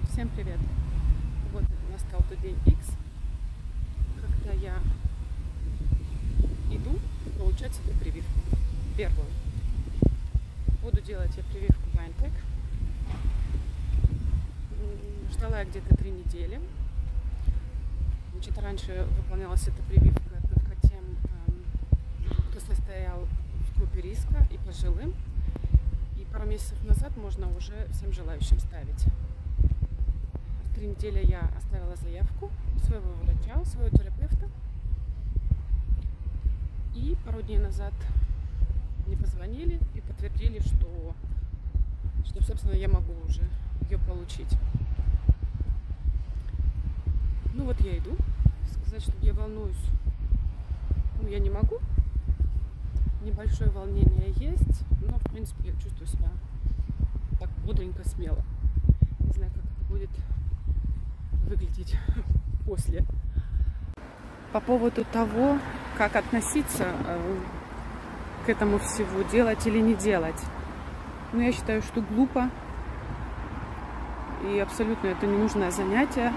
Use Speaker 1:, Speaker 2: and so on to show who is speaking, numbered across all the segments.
Speaker 1: Всем привет! Вот настал тот день X, когда я иду получать себе прививку. Первую. Буду делать я прививку BioNTech. Ждала я где-то 3 недели. Значит, раньше выполнялась эта прививка только тем, кто состоял в группе риска и пожилым. И пару месяцев назад можно уже всем желающим ставить. 3 недели я оставила заявку у своего врача, у своего терапевта. И пару дней назад мне позвонили и подтвердили, что собственно, я могу уже ее получить. Ну вот я иду. Сказать, что я волнуюсь, я не могу. Небольшое волнение есть, но в принципе я чувствую себя так бодренько, смело. Не знаю, как это будет выглядеть после. По поводу того, как относиться к этому всему, делать или не делать. Ну, я считаю, что глупо и абсолютно это ненужное занятие.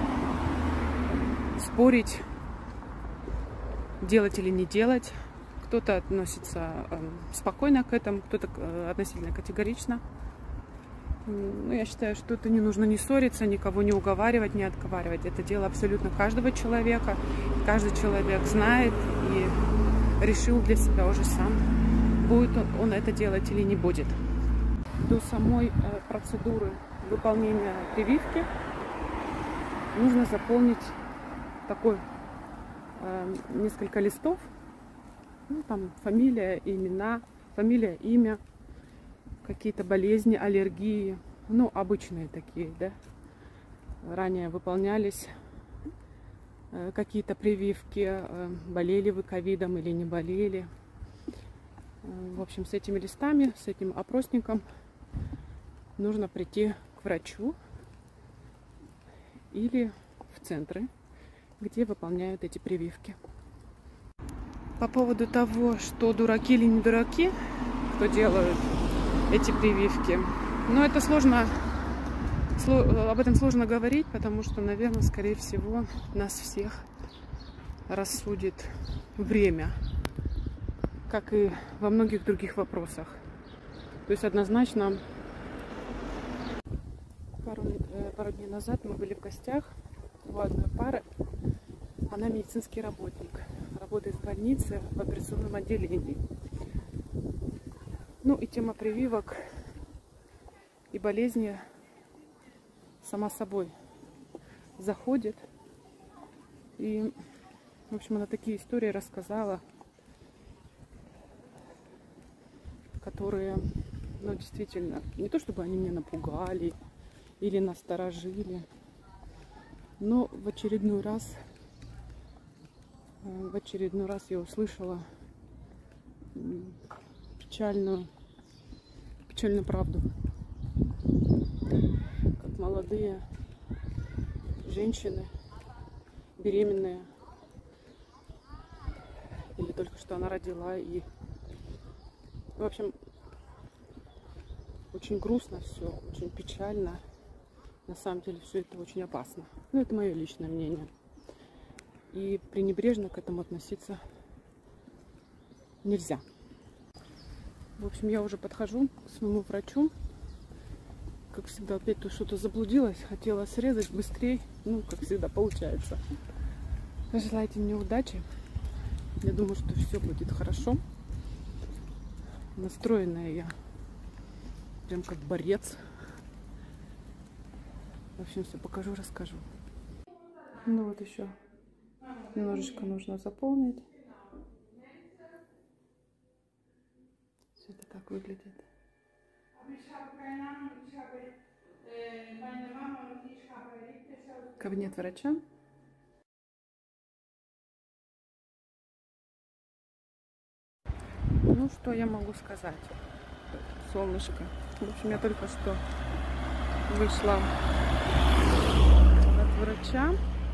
Speaker 1: Спорить, делать или не делать. Кто-то относится спокойно к этому, кто-то относительно категорично. Ну, я считаю, что это не нужно не ссориться, никого не уговаривать, не отговаривать. Это дело абсолютно каждого человека. Каждый человек знает и решил для себя уже сам, будет он это делать или не будет. До самой процедуры выполнения прививки нужно заполнить такой несколько листов. Ну, там фамилия, имена, фамилия, имя, какие-то болезни, аллергии, ну, обычные такие, да. Ранее выполнялись какие-то прививки, болели вы ковидом или не болели. В общем, с этими листами, с этим опросником нужно прийти к врачу или в центры, где выполняют эти прививки. По поводу того, что дураки или не дураки, кто делают эти прививки, но это сложно, об этом сложно говорить, потому что, наверное, скорее всего, нас всех рассудит время, как и во многих других вопросах. То есть однозначно, пару дней назад мы были в гостях у одной пары. Она медицинский работник, работает в больнице в операционном отделении. Ну и тема прививок и болезни сама собой заходит. И, в общем, она такие истории рассказала, которые, ну, действительно, не то чтобы они меня напугали или насторожили, но в очередной раз я услышала печальную правду. Как молодые женщины, беременные, или только что она родила, и, в общем, очень грустно все, очень печально. На самом деле все это очень опасно. Ну, это мое личное мнение. И пренебрежно к этому относиться нельзя. В общем, я уже подхожу к своему врачу. Как всегда, опять тут что-то заблудилась. Хотела срезать быстрее. Ну, как всегда, получается. Желайте мне удачи. Я думаю, что все будет хорошо. Настроенная я прям как борец. В общем, все покажу, расскажу. Ну вот еще немножечко нужно заполнить. Все это так выглядит. Кабинет врача. Ну, что я могу сказать, солнышко. В общем, я только что вышла от врача.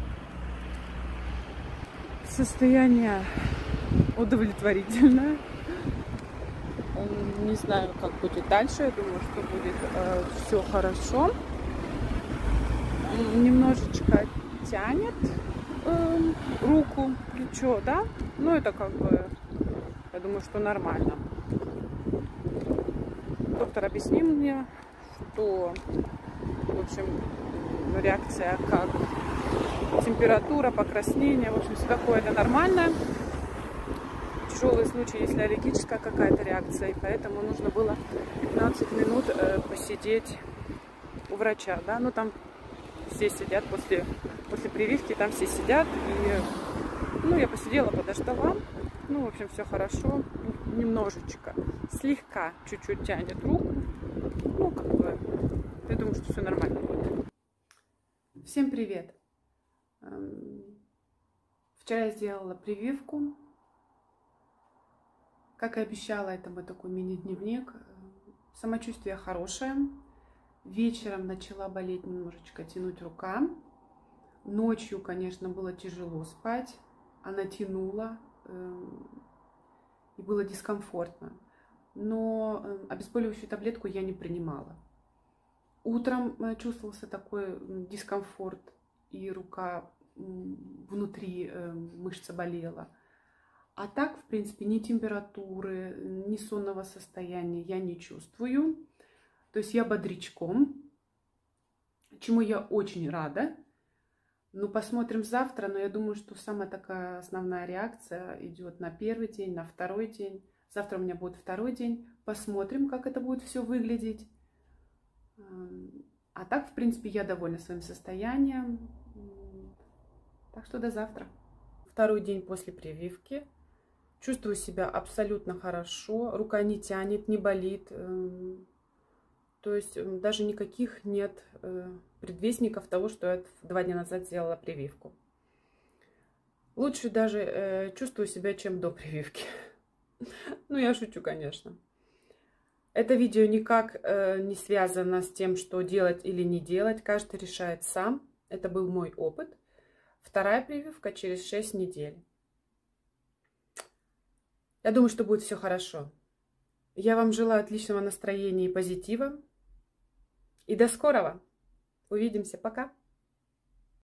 Speaker 1: Состояние удовлетворительное. Не знаю, как будет дальше. Я думаю, что будет все хорошо. тянет руку, плечо, да? Но это как бы, я думаю, что нормально. Доктор объяснил мне, что, в общем, реакция как температура, покраснение, в общем, все такое, это нормально. Тяжелый случай, если аллергическая какая-то реакция, и поэтому нужно было 15 минут посидеть у врача, да, ну там все сидят после прививки, там все сидят, и, ну, я посидела, подождала, ну, в общем, все хорошо, немножечко, слегка, чуть-чуть тянет руку, ну, как бы, я думаю, что все нормально будет. Всем привет! Вчера я сделала прививку. Как и обещала, это мой такой мини-дневник. Самочувствие хорошее. Вечером начала болеть немножечко, тянуть рука. Ночью, конечно, было тяжело спать. Она тянула, и было дискомфортно. Но обезболивающую таблетку я не принимала. Утром чувствовался такой дискомфорт, и рука внутри, мышца болела. А так, в принципе, ни температуры, ни сонного состояния я не чувствую. То есть я бодрячком, чему я очень рада. Ну, посмотрим завтра, но я думаю, что самая такая основная реакция идет на первый день, на второй день. Завтра у меня будет второй день. Посмотрим, как это будет все выглядеть. А так, в принципе, я довольна своим состоянием. Так что до завтра. Второй день после прививки. Чувствую себя абсолютно хорошо. Рука не тянет, не болит. То есть даже никаких нет предвестников того, что я 2 дня назад сделала прививку. Лучше даже чувствую себя, чем до прививки. Ну, я шучу, конечно. Это видео никак не связано с тем, что делать или не делать. Каждый решает сам. Это был мой опыт. Вторая прививка через 6 недель. Я думаю, что будет все хорошо. Я вам желаю отличного настроения и позитива. И до скорого. Увидимся. Пока.